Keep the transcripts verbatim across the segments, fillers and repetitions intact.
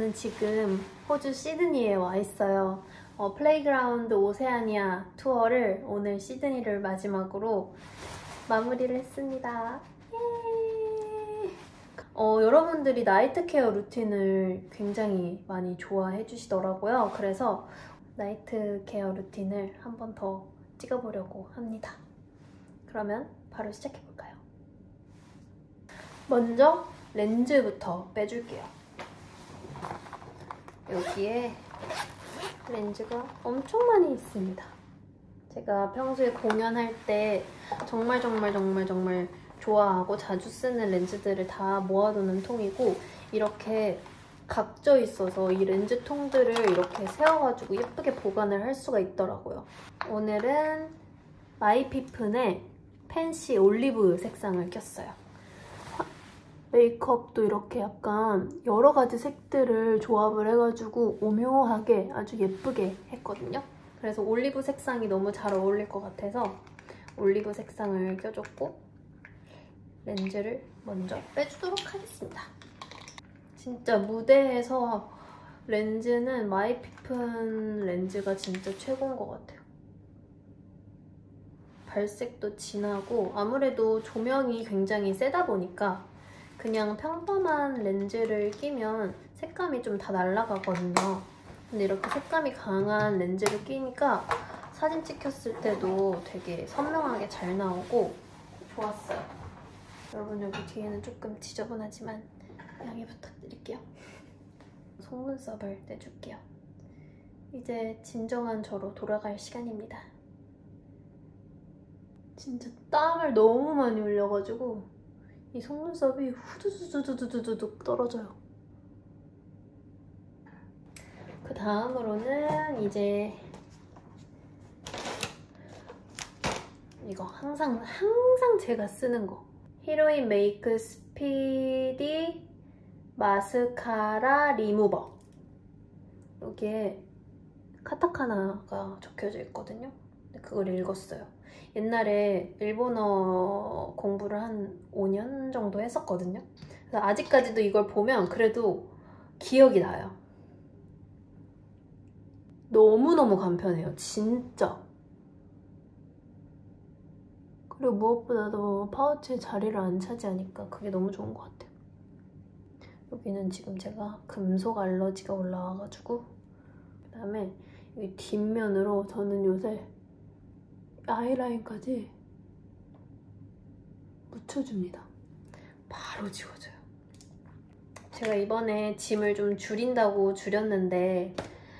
저는 지금 호주 시드니에 와 있어요. 어, 플레이그라운드 오세아니아 투어를 오늘 시드니를 마지막으로 마무리를 했습니다. 예! 어, 여러분들이 나이트 케어 루틴을 굉장히 많이 좋아해 주시더라고요. 그래서 나이트 케어 루틴을 한 번 더 찍어보려고 합니다. 그러면 바로 시작해볼까요? 먼저 렌즈부터 빼줄게요. 여기에 렌즈가 엄청 많이 있습니다. 제가 평소에 공연할 때 정말 정말 정말 정말 좋아하고 자주 쓰는 렌즈들을 다 모아두는 통이고, 이렇게 각져 있어서 이 렌즈 통들을 이렇게 세워가지고 예쁘게 보관을 할 수가 있더라고요. 오늘은 마이피픈의 팬시 올리브 색상을 꼈어요. 메이크업도 이렇게 약간 여러 가지 색들을 조합을 해가지고 오묘하게 아주 예쁘게 했거든요. 그래서 올리브 색상이 너무 잘 어울릴 것 같아서 올리브 색상을 껴줬고, 렌즈를 먼저 빼주도록 하겠습니다. 진짜 무대에서 렌즈는 마이피픈 렌즈가 진짜 최고인 것 같아요. 발색도 진하고, 아무래도 조명이 굉장히 세다 보니까 그냥 평범한 렌즈를 끼면 색감이 좀 다 날아가거든요. 근데 이렇게 색감이 강한 렌즈를 끼니까 사진 찍혔을 때도 되게 선명하게 잘 나오고 좋았어요. 여러분, 여기 뒤에는 조금 지저분하지만 양해 부탁드릴게요. 속눈썹을 떼줄게요. 이제 진정한 저로 돌아갈 시간입니다. 진짜 땀을 너무 많이 흘려가지고 이 속눈썹이 후두두두두두둑 떨어져요. 그 다음으로는 이제 이거 항상 항상 제가 쓰는 거, 히로인 메이크 스피디 마스카라 리무버. 여기에 카타카나가 적혀져 있거든요. 근데 그걸 읽었어요. 옛날에 일본어 공부를 한 오 년 정도 했었거든요. 그래서 아직까지도 이걸 보면 그래도 기억이 나요. 너무너무 간편해요, 진짜. 그리고 무엇보다도 파우치에 자리를 안 차지하니까 그게 너무 좋은 것 같아요. 여기는 지금 제가 금속 알러지가 올라와가지고, 그 다음에 여기 뒷면으로 저는 요새 아이라인까지 묻혀줍니다. 바로 지워져요. 제가 이번에 짐을 좀 줄인다고 줄였는데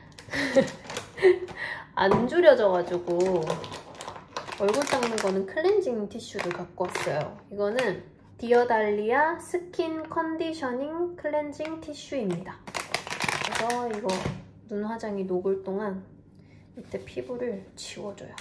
안 줄여져가지고 얼굴 닦는 거는 클렌징 티슈를 갖고 왔어요. 이거는 디어달리아 스킨 컨디셔닝 클렌징 티슈입니다. 그래서 이거 눈 화장이 녹을 동안 밑에 피부를 지워줘요.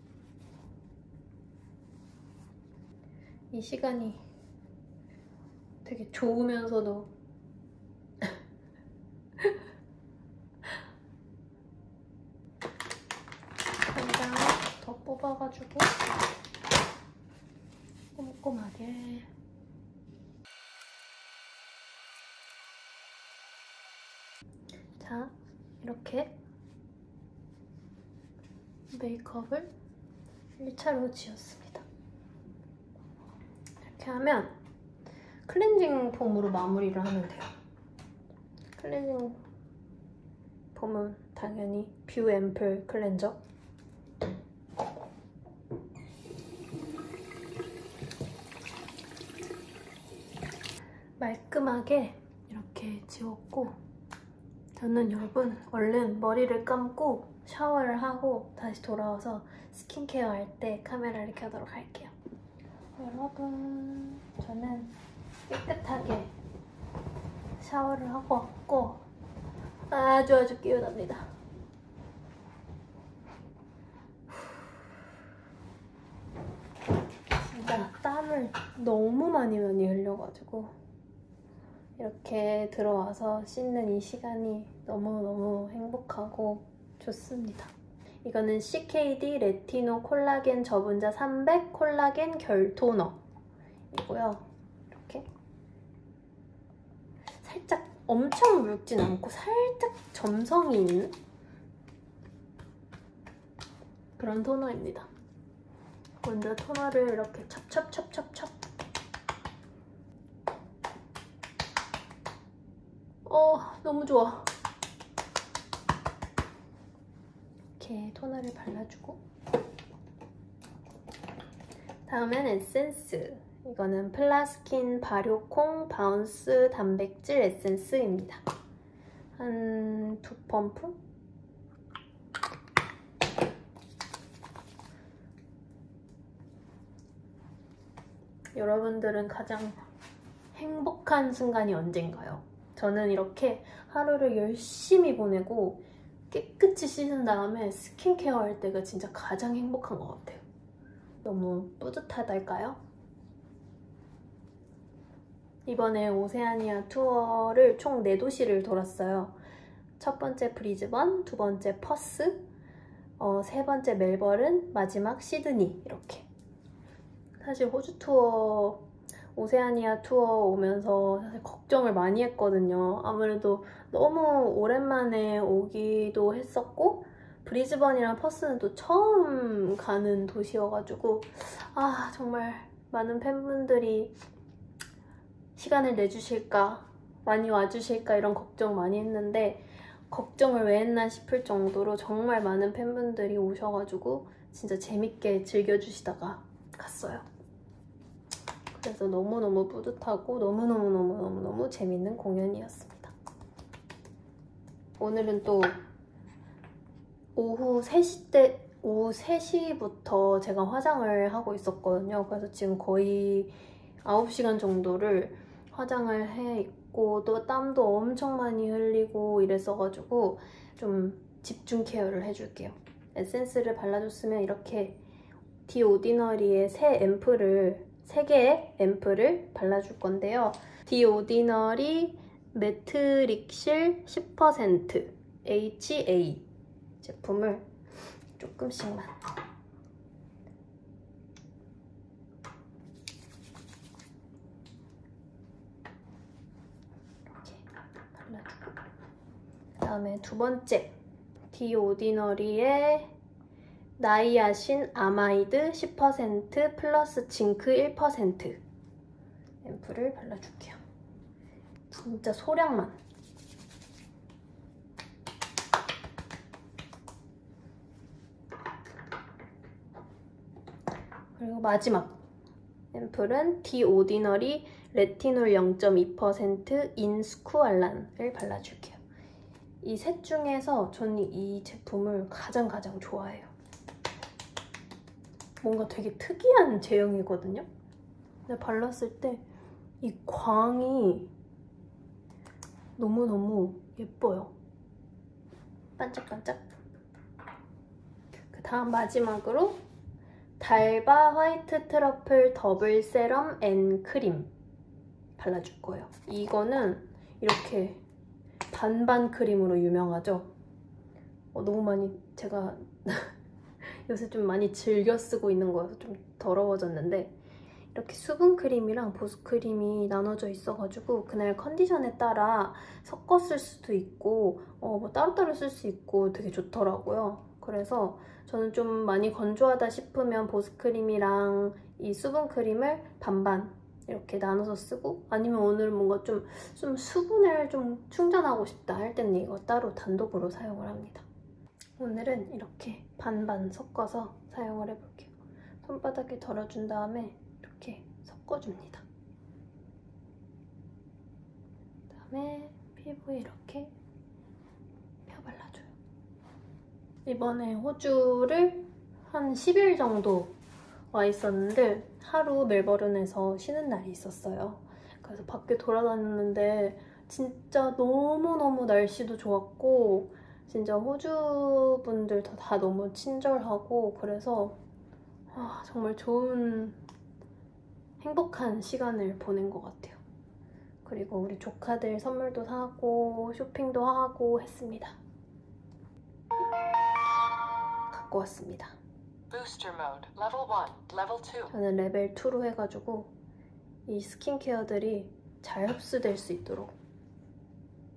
이 시간이 되게 좋으면서도 한 장 더 뽑아가지고 꼼꼼하게. 자, 이렇게 메이크업을 일 차로 지웠습니다. 이렇게 하면 클렌징 폼으로 마무리를 하면 돼요. 클렌징 폼은 당연히 뷰 앰플 클렌저. 말끔하게 이렇게 지웠고, 저는 여러분 얼른 머리를 감고 샤워를 하고 다시 돌아와서 스킨케어 할 때 카메라를 켜도록 할게요. 여러분, 저는 깨끗하게 샤워를 하고 왔고 아주 아주 개운합니다. 진짜 땀을 너무 많이 많이 흘려가지고 이렇게 들어와서 씻는 이 시간이 너무너무 행복하고 좋습니다. 이거는 씨케이디 레티노 콜라겐 저분자 삼백 콜라겐 결 토너 이고요. 이렇게 살짝 엄청 묽진 않고 살짝 점성이 있는 그런 토너입니다. 먼저 토너를 이렇게 찹찹찹찹찹. 어, 너무 좋아. 이렇게 토너를 발라주고, 다음엔 에센스. 이거는 플라스킨 발효콩 바운스 단백질 에센스입니다. 한 두 펌프? 여러분들은 가장 행복한 순간이 언젠가요? 저는 이렇게 하루를 열심히 보내고 깨끗이 씻은 다음에 스킨케어 할 때가 진짜 가장 행복한 것 같아요. 너무 뿌듯하달까요? 이번에 오세아니아 투어를 총 네 도시를 돌았어요. 첫 번째 브리즈번, 두 번째 퍼스, 어, 세 번째 멜버른, 마지막 시드니 이렇게. 사실 호주 투어, 오세아니아 투어 오면서 사실 걱정을 많이 했거든요. 아무래도 너무 오랜만에 오기도 했었고 브리즈번이랑 퍼스는 또 처음 가는 도시여가지고 아 정말 많은 팬분들이 시간을 내주실까, 많이 와주실까 이런 걱정 많이 했는데 걱정을 왜 했나 싶을 정도로 정말 많은 팬분들이 오셔가지고 진짜 재밌게 즐겨주시다가 갔어요. 그래서 너무너무 뿌듯하고 너무너무너무너무너무 재밌는 공연이었습니다. 오늘은 또 오후 세 시 때, 오후 세 시부터 제가 화장을 하고 있었거든요. 그래서 지금 거의 아홉 시간 정도를 화장을 해 있고 또 땀도 엄청 많이 흘리고 이랬어가지고 좀 집중 케어를 해줄게요. 에센스를 발라줬으면 이렇게 디 오디너리의 새 앰플을 세 개의 앰플을 발라줄 건데요. 디 오디너리 매트릭실 십 퍼센트 에이치에이 제품을 조금씩만 발라주고, 그 다음에 두 번째 디 오디너리의 나이아신 아마이드 십 퍼센트 플러스 징크 일 퍼센트 앰플을 발라줄게요. 진짜 소량만. 그리고 마지막 앰플은 디 오디너리 레티놀 영 점 이 퍼센트 인스쿠알란을 발라줄게요. 이 셋 중에서 저는 이 제품을 가장 가장 좋아해요. 뭔가 되게 특이한 제형이거든요. 근데 발랐을 때 이 광이 너무너무 예뻐요. 반짝반짝. 그 다음 마지막으로 달바 화이트 트러플 더블 세럼 앤 크림 발라줄 거예요. 이거는 이렇게 반반 크림으로 유명하죠. 어, 너무 많이 제가 요새 좀 많이 즐겨 쓰고 있는 거여서 좀 더러워졌는데 이렇게 수분 크림이랑 보습 크림이 나눠져 있어가지고 그날 컨디션에 따라 섞어 쓸 수도 있고 어, 뭐 따로따로 쓸 수 있고 되게 좋더라고요. 그래서 저는 좀 많이 건조하다 싶으면 보습 크림이랑 이 수분 크림을 반반 이렇게 나눠서 쓰고, 아니면 오늘 뭔가 좀, 좀 수분을 좀 충전하고 싶다 할 때는 이거 따로 단독으로 사용을 합니다. 오늘은 이렇게 반반 섞어서 사용을 해볼게요. 손바닥에 덜어준 다음에 이렇게 섞어줍니다. 그다음에 피부에 이렇게 펴발라줘요. 이번에 호주를 한 십 일 정도 와 있었는데 하루 멜버른에서 쉬는 날이 있었어요. 그래서 밖에 돌아다녔는데 진짜 너무너무 날씨도 좋았고 진짜 호주 분들 다, 다 너무 친절하고 그래서 아, 정말 좋은 행복한 시간을 보낸 것 같아요. 그리고 우리 조카들 선물도 사고 쇼핑도 하고 했습니다. 갖고 왔습니다. Booster mode, level one, level two. 저는 레벨 이로 해가지고 이 스킨케어들이 잘 흡수될 수 있도록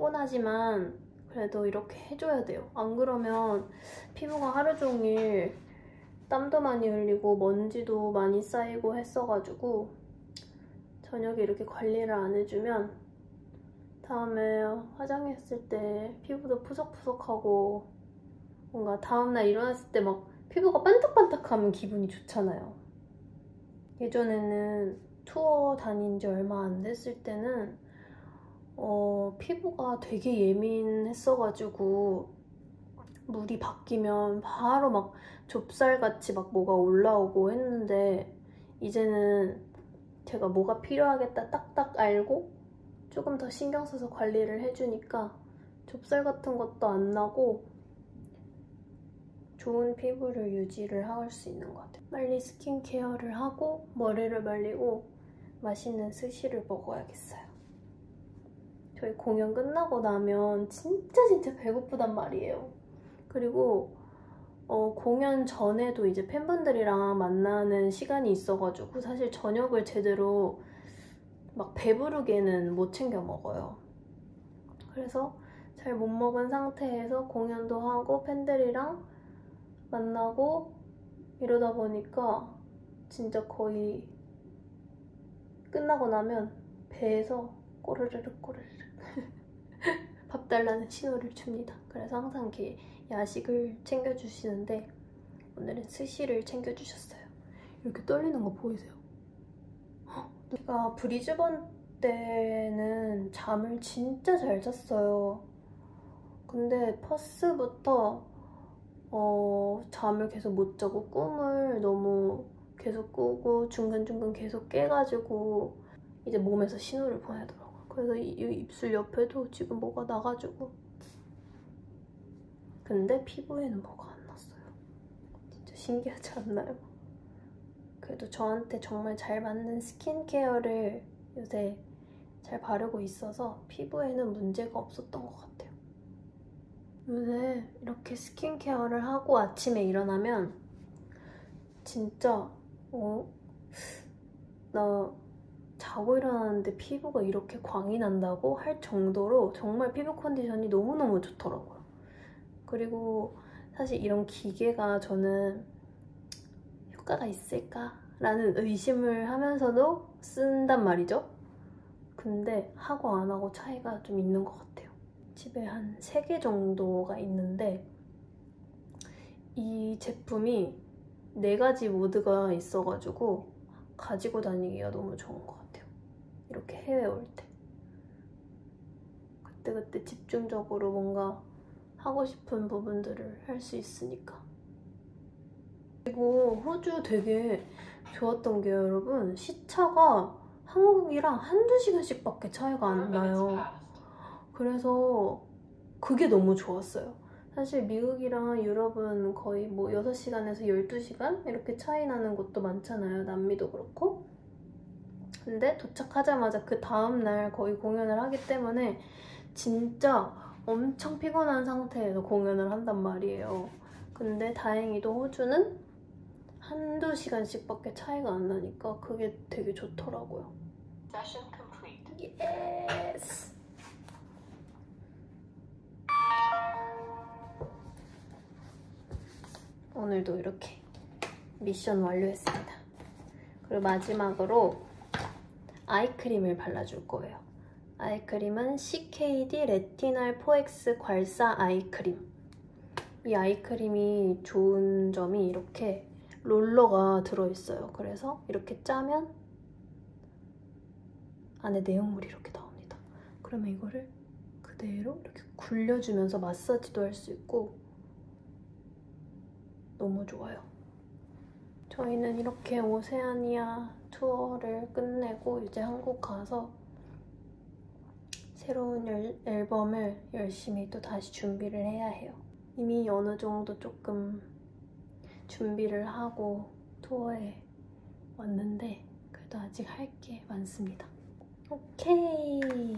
피곤하지만 그래도 이렇게 해줘야 돼요. 안 그러면 피부가 하루 종일 땀도 많이 흘리고 먼지도 많이 쌓이고 했어가지고 저녁에 이렇게 관리를 안 해주면 다음에 화장했을 때 피부도 푸석푸석하고 뭔가 다음날 일어났을 때 막 피부가 반짝반짝하면 기분이 좋잖아요. 예전에는 투어 다닌 지 얼마 안 됐을 때는 어, 피부가 되게 예민했어가지고 물이 바뀌면 바로 막 좁쌀같이 막 뭐가 올라오고 했는데 이제는 제가 뭐가 필요하겠다 딱딱 알고 조금 더 신경 써서 관리를 해주니까 좁쌀 같은 것도 안 나고 좋은 피부를 유지를 할 수 있는 것 같아요. 빨리 스킨케어를 하고 머리를 말리고 맛있는 스시를 먹어야겠어요. 저희 공연 끝나고 나면 진짜 진짜 배고프단 말이에요. 그리고 어, 공연 전에도 이제 팬분들이랑 만나는 시간이 있어가지고 사실 저녁을 제대로 막 배부르게는 못 챙겨 먹어요. 그래서 잘 못 먹은 상태에서 공연도 하고 팬들이랑 만나고 이러다 보니까 진짜 거의 끝나고 나면 배에서 꼬르르륵 꼬르르륵 밥 달라는 신호를 줍니다. 그래서 항상 이렇게 야식을 챙겨주시는데 오늘은 스시를 챙겨주셨어요. 이렇게 떨리는 거 보이세요? 제가 브리즈번 때는 잠을 진짜 잘 잤어요. 근데 퍼스부터 어, 잠을 계속 못 자고 꿈을 너무 계속 꾸고 중간중간 계속 깨가지고 이제 몸에서 신호를 보내더라고요. 그래서 이, 이 입술 옆에도 지금 뭐가 나가지고 근데 피부에는 뭐가 안 났어요. 진짜 신기하지 않나요? 그래도 저한테 정말 잘 맞는 스킨케어를 요새 잘 바르고 있어서 피부에는 문제가 없었던 것 같아요. 요새 이렇게 스킨케어를 하고 아침에 일어나면 진짜 어? 나 자고 일어나는데 피부가 이렇게 광이 난다고 할 정도로 정말 피부 컨디션이 너무너무 좋더라고요. 그리고 사실 이런 기계가 저는 효과가 있을까라는 의심을 하면서도 쓴단 말이죠. 근데 하고 안 하고 차이가 좀 있는 것 같아요. 집에 한 세 개 정도가 있는데 이 제품이 네 가지 모드가 있어가지고 가지고 다니기가 너무 좋은 것 같아요. 이렇게 해외 올 때. 그때그때 집중적으로 뭔가 하고 싶은 부분들을 할 수 있으니까. 그리고 호주 되게 좋았던 게 여러분 시차가 한국이랑 한두 시간씩밖에 차이가 안 나요. 그래서 그게 너무 좋았어요. 사실 미국이랑 유럽은 거의 뭐 여섯 시간에서 열두 시간 이렇게 차이 나는 곳도 많잖아요. 남미도 그렇고. 근데 도착하자마자 그 다음날 거의 공연을 하기 때문에 진짜 엄청 피곤한 상태에서 공연을 한단 말이에요. 근데 다행히도 호주는 한두 시간씩밖에 차이가 안 나니까 그게 되게 좋더라고요. Session complete. 예스! 오늘도 이렇게 미션 완료했습니다. 그리고 마지막으로 아이크림을 발라줄 거예요. 아이크림은 씨케이디 레티날 포엑스 괄사 아이크림. 이 아이크림이 좋은 점이 이렇게 롤러가 들어있어요. 그래서 이렇게 짜면 안에 내용물이 이렇게 나옵니다. 그러면 이거를 그대로 이렇게 굴려주면서 마사지도 할 수 있고 너무 좋아요. 저희는 이렇게 오세아니아 투어를 끝내고 이제 한국 가서 새로운 열, 앨범을 열심히 또 다시 준비를 해야 해요. 이미 어느 정도 조금 준비를 하고 투어에 왔는데 그래도 아직 할 게 많습니다. 오케이!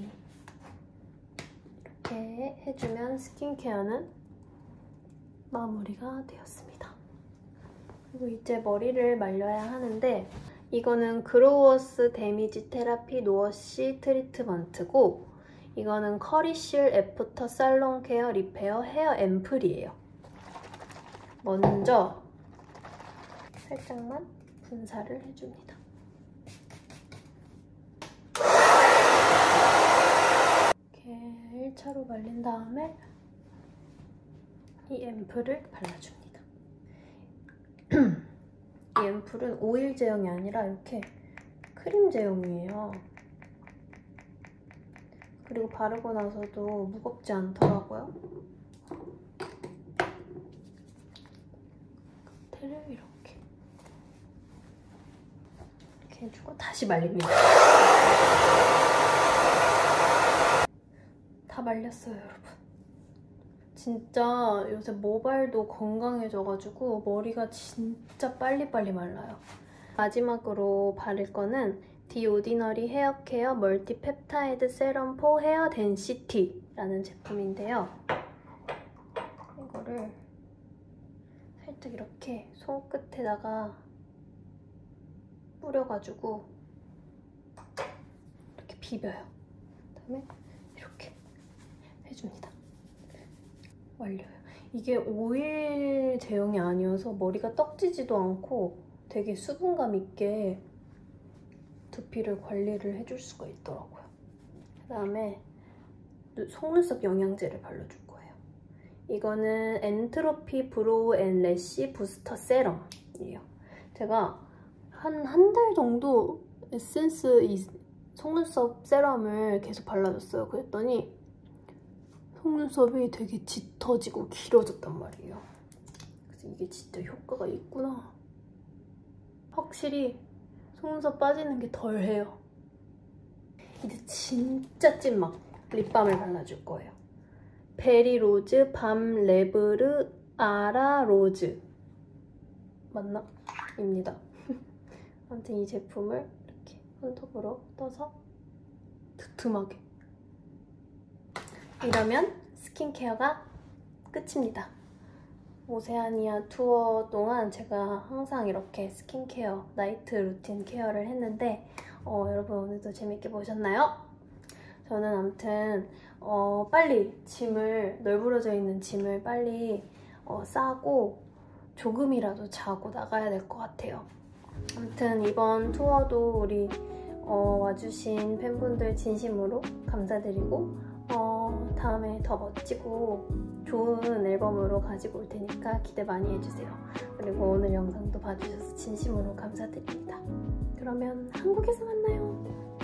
이렇게 해주면 스킨케어는 마무리가 되었습니다. 그리고 이제 머리를 말려야 하는데 이거는 그로워스 데미지 테라피 노워시 트리트먼트고 이거는 커리실 애프터 살롱 케어 리페어 헤어 앰플이에요. 먼저 살짝만 분사를 해줍니다. 이렇게 일 차로 말린 다음에 이 앰플을 발라줍니다. 이 앰플은 오일 제형이 아니라 이렇게 크림 제형이에요. 그리고 바르고 나서도 무겁지 않더라고요. 끝에를 이렇게 이렇게 해주고 다시 말립니다. 다 말렸어요, 여러분. 진짜 요새 모발도 건강해져가지고 머리가 진짜 빨리빨리 말라요. 마지막으로 바를 거는 디 오디너리 헤어 케어 멀티 펩타이드 세럼 포 헤어 덴시티라는 제품인데요. 이거를 살짝 이렇게 손끝에다가 뿌려가지고 이렇게 비벼요. 그다음에 이렇게 해줍니다. 완료요. 이게 오일 제형이 아니어서 머리가 떡지지도 않고 되게 수분감 있게 두피를 관리를 해줄 수가 있더라고요. 그다음에 속눈썹 영양제를 발라줄 거예요. 이거는 엔트로피 브로우 앤 래쉬 부스터 세럼이에요. 제가 한 한 달 정도 에센스 이 속눈썹 세럼을 계속 발라줬어요. 그랬더니 속눈썹이 되게 짙어지고 길어졌단 말이에요. 그래서 이게 진짜 효과가 있구나. 확실히 속눈썹 빠지는 게 덜해요. 이제 진짜 찐막 립밤을 발라줄 거예요. 베리로즈 밤 레브르 아라 로즈 맞나? 입니다. 아무튼 이 제품을 이렇게 손톱으로 떠서 두툼하게, 이러면 스킨케어가 끝입니다. 오세아니아 투어 동안 제가 항상 이렇게 스킨케어, 나이트 루틴 케어를 했는데 어, 여러분 오늘도 재밌게 보셨나요? 저는 아무튼 어, 빨리 짐을, 널브러져 있는 짐을 빨리 어, 싸고 조금이라도 자고 나가야 될 것 같아요. 아무튼 이번 투어도 우리 어, 와주신 팬분들 진심으로 감사드리고 어, 다음에 더 멋지고 좋은 앨범으로 가지고 올 테니까 기대 많이 해주세요. 그리고 오늘 영상도 봐주셔서 진심으로 감사드립니다. 그러면 한국에서 만나요.